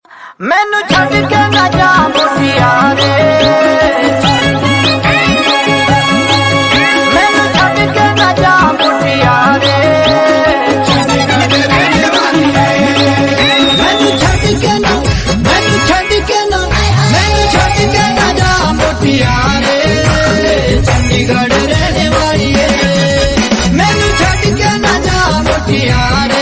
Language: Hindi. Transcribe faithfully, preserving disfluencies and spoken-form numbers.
मैनू छड़ के ना जा मुटिया रे, मैनू छड़ के ना जा मुटिया रे, मैनू छड़ के ना, मैनू छड़ के ना, मैनू छड़ के ना जा मुटिया रे, चंडीगढ़ रहने वाली है, मैनू छड़ के ना जा मुटिया रे।